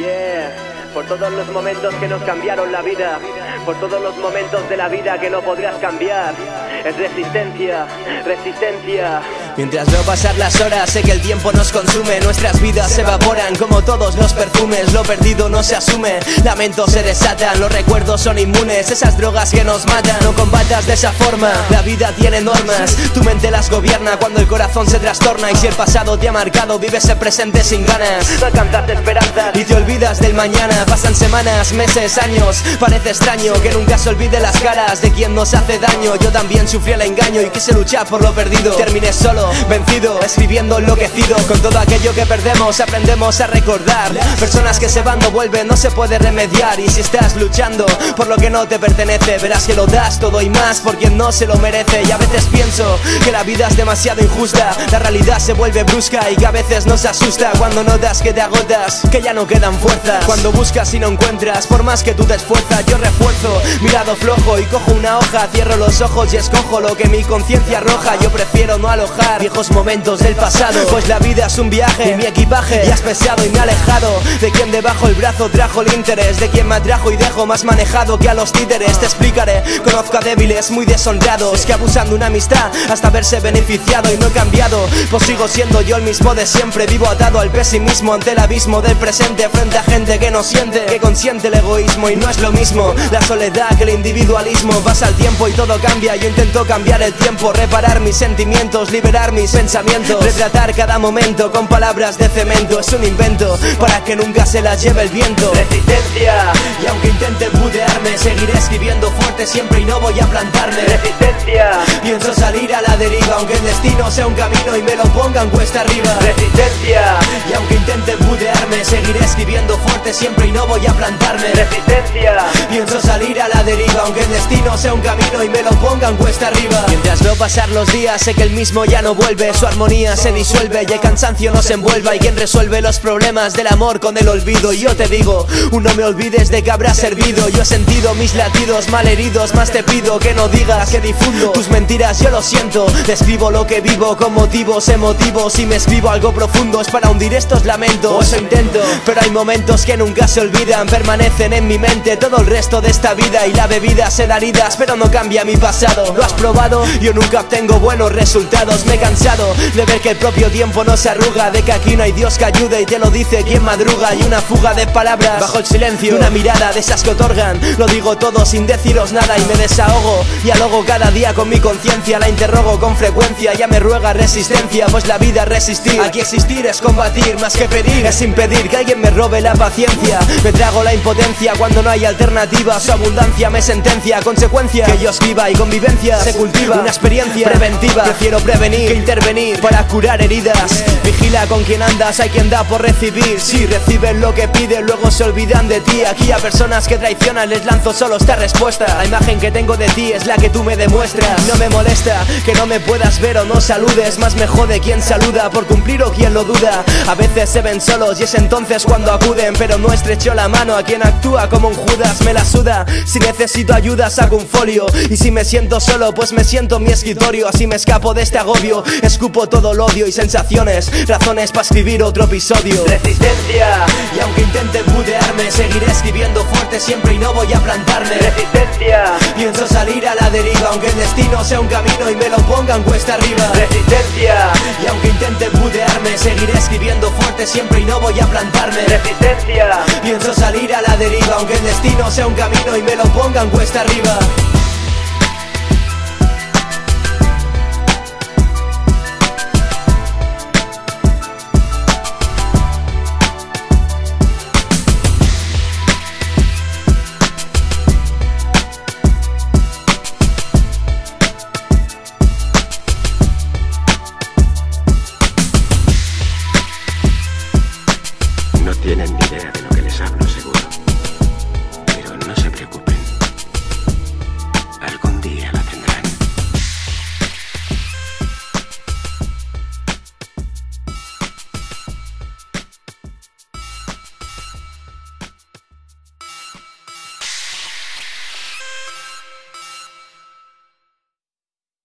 Yeah, por todos los momentos que nos cambiaron la vida, por todos los momentos de la vida que no podrás cambiar. Es resistencia, resistencia. Mientras veo pasar las horas, sé que el tiempo nos consume. Nuestras vidas se evaporan como todos los perfumes. Lo perdido no se asume, lamentos se desatan. Los recuerdos son inmunes, esas drogas que nos matan. No combatas de esa forma, la vida tiene normas. Tu mente las gobierna cuando el corazón se trastorna. Y si el pasado te ha marcado, vives el presente sin ganas. No alcanzas esperanzas y te olvidas del mañana. Pasan semanas, meses, años. Parece extraño que nunca se olvide las caras de quien nos hace daño. Yo también sufrí el engaño y quise luchar por lo perdido. Terminé solo, vencido, escribiendo enloquecido. Con todo aquello que perdemos aprendemos a recordar. Personas que se van no vuelven, no se puede remediar. Y si estás luchando por lo que no te pertenece, verás que lo das todo y más por quien no se lo merece. Y a veces pienso que la vida es demasiado injusta. La realidad se vuelve brusca y que a veces nos asusta cuando notas que te agotas, que ya no quedan fuerzas. Cuando buscas y no encuentras, por más que tú te esfuerzas, yo refuerzo mi lado flojo y cojo una hoja, cierro los ojos y escojo lo que mi conciencia arroja. Yo prefiero no alojar viejos momentos del pasado, pues la vida es un viaje y mi equipaje ya es pesado y me ha alejado de quien debajo el brazo trajo el interés, de quien me atrajo y dejo más manejado que a los títeres. Te explicaré, conozco a débiles muy deshonrados que abusan de una amistad hasta verse beneficiado. Y no he cambiado, pues sigo siendo yo el mismo de siempre. Vivo atado al pesimismo ante el abismo del presente, frente a gente que no siente, que consiente el egoísmo. Y no es lo mismo la soledad que el individualismo. Pasa el tiempo y todo cambia, yo intento cambiar el tiempo, reparar mis sentimientos, liberar mis pensamientos, retratar cada momento con palabras de cemento. Es un invento para que nunca se las lleve el viento. Resistencia. Y aunque intente budearme, seguiré escribiendo fuerte siempre y no voy a plantarme. Resistencia. Pienso salir a la deriva, aunque el destino sea un camino y me lo pongan cuesta arriba. Resistencia. Y aunque intente budearme, seguiré escribiendo fuerte siempre y no voy a plantarme. Resistencia. Pienso salir a la deriva, aunque el destino sea un camino y me lo pongan cuesta arriba. Mientras veo pasar los días, sé que el mismo ya no vuelve. Su armonía se disuelve y el cansancio nos envuelva. Y quien resuelve los problemas del amor con el olvido. Y yo te digo, no me olvides de que habrás servido. Yo he sentido mis latidos malheridos, más te pido que no digas que difundo tus mentiras. Yo lo siento, describo lo que vivo con motivos emotivos. Si me escribo algo profundo es para hundir estos lamentos, o eso intento. Pero hay momentos que nunca se olvidan, permanecen en mi mente todo el resto de esta vida. Y la bebida se da heridas, pero no cambia mi pasado. ¿Lo has probado? Yo nunca obtengo buenos resultados. Me he cansado de ver que el propio tiempo no se arruga, de que aquí no hay Dios que ayude y te lo dice quien madruga. Y una fuga de palabras bajo el silencio, una mirada de esas que otorgan. Lo digo todo sin deciros nada y me desahogo. Dialogo cada día con mi conciencia, la interrogo con frecuencia. Ya me ruega resistencia, pues la vida es resistir. Aquí existir es combatir, más que pedir es impedir que alguien me robe la paciencia. Me trago la impotencia cuando no hay alternativa. Su abundancia me sentencia, consecuencia que yo escriba y convivencia se cultiva. Una experiencia preventiva, prefiero prevenir que intervenir para curar heridas. Vigila con quien andas, hay quien da por recibir. Si reciben lo que piden, luego se olvidan de ti. Aquí a personas que traicionan les lanzo solo esta respuesta: la imagen que tengo de ti es la que tú me demuestras. No me molesta que no me puedas ver o no saludes, más me jode quien saluda por cumplir o quien lo duda. A veces se ven solos y es entonces cuando acuden, pero no estrecho la mano a quien actúa como un Judas. Me la suda, si necesito ayuda saco un folio, y si me siento solo pues me siento en mi escritorio. Así me escapo de este agobio, escupo todo el odio y sensaciones, razones para escribir otro episodio. Resistencia. Y aunque intente budearme, seguiré escribiendo fuerte siempre y no voy a plantarme. Resistencia. Pienso salir a la deriva, aunque el destino sea un camino y me lo pongan cuesta arriba. Resistencia. Y aunque intente budearme, seguiré escribiendo fuerte siempre y no voy a plantarme. Resistencia. Pienso salir a la deriva, aunque el destino sea un camino y me lo pongan cuesta arriba.